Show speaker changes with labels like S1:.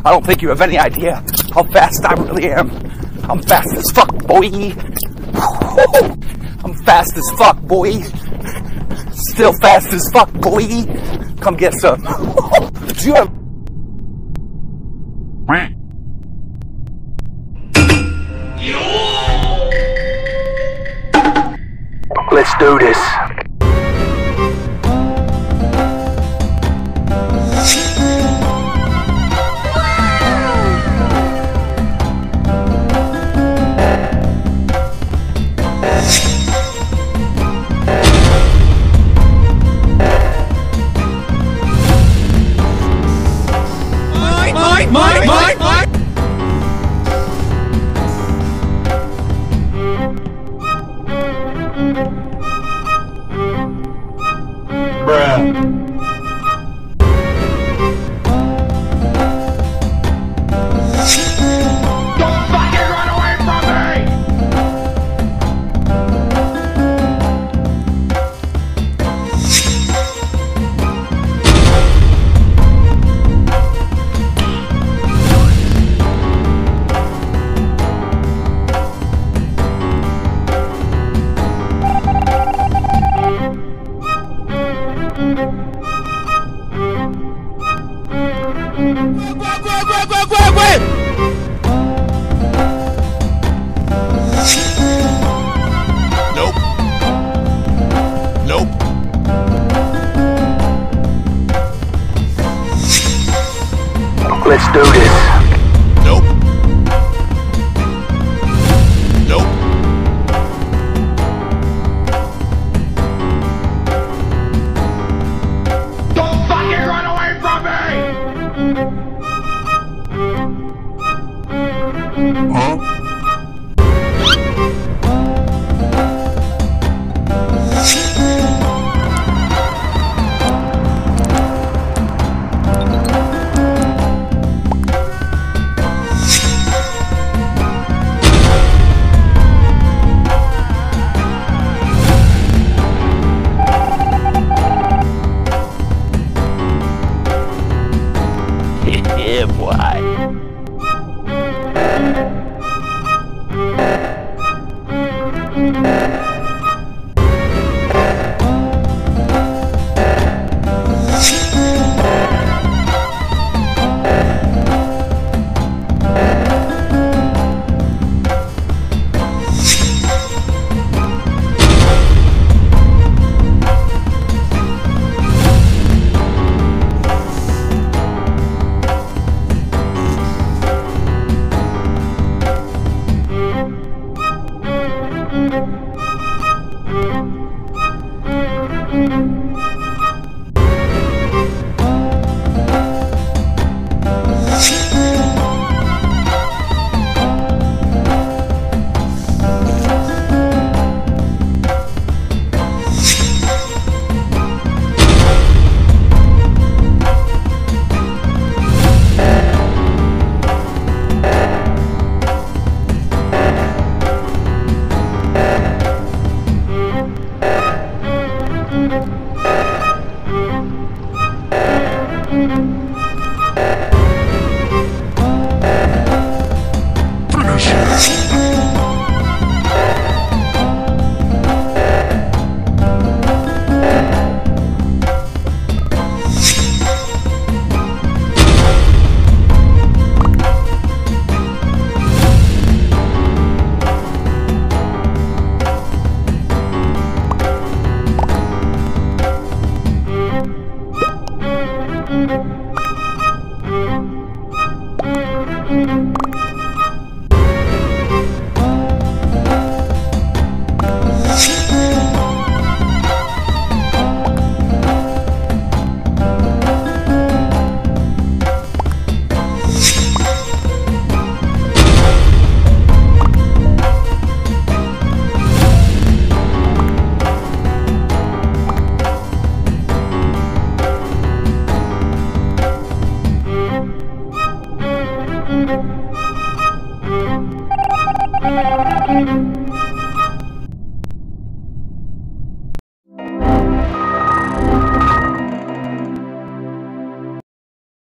S1: I don't think you have any idea how fast I really am. I'm fast as fuck, boy. I'm fast as fuck, boy. Still fast as fuck, boy. Come get some. Do you have... Let's do this. Mine. Bruh. Nope. Let's do this. Nope. Don't fucking run away from me! Huh? Yeah, boy.
S2: Thank you.